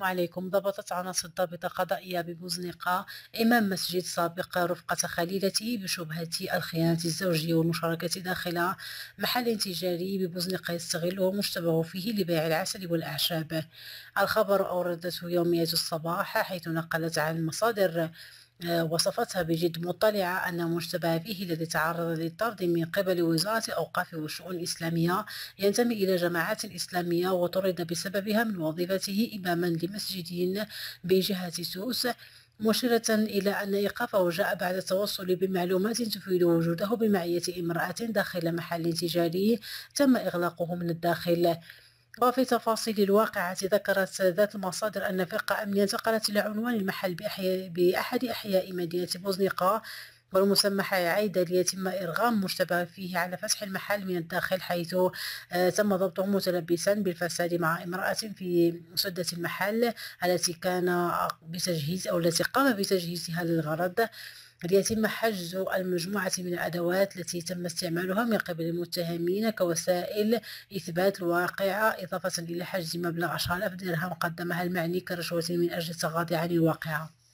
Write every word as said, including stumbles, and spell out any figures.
عليكم. ضبطت عناصر ضابطة قضائية ببوزنيقة إمام مسجد سابق رفقة خليلته بشبهة الخيانة الزوجية والمشاركة داخل محل تجاري ببوزنيقة يستغله مشتبه فيه لبيع العسل والأعشاب. الخبر أوردته يومية الصباح، حيث نقلت عن مصادر آه، وصفتها بجد مطلعة أن مشتبه فيه الذي تعرض للطرد من قبل وزارة الأوقاف والشؤون الإسلامية ينتمي إلى جماعات إسلامية وطرد بسببها من وظيفته إماما لمسجد بجهة سوس، مشيرة إلى أن إيقافه جاء بعد التوصل بمعلومات تفيد وجوده بمعية امرأة داخل محل تجاري تم إغلاقه من الداخل. وفي تفاصيل الواقعة، ذكرت ذات المصادر أن فرقة أمنية انتقلت إلى عنوان المحل بأحياء بأحد أحياء مدينة بوزنيقة والمسمى عايدة ليتم إرغام مشتبه فيه على فتح المحل من الداخل، حيث آه، تم ضبطه متلبسا بالفساد مع امرأة في سدة المحل التي كان بتجهيز أو التي قام بتجهيزها للغرض، ليتم حجز المجموعة من الأدوات التي تم استعمالها من قبل المتهمين كوسائل إثبات الواقعة، إضافة إلى حجز مبلغ عشرة آلاف درهم قدمها المعني كرشوة من أجل التغاضي عن الواقعة.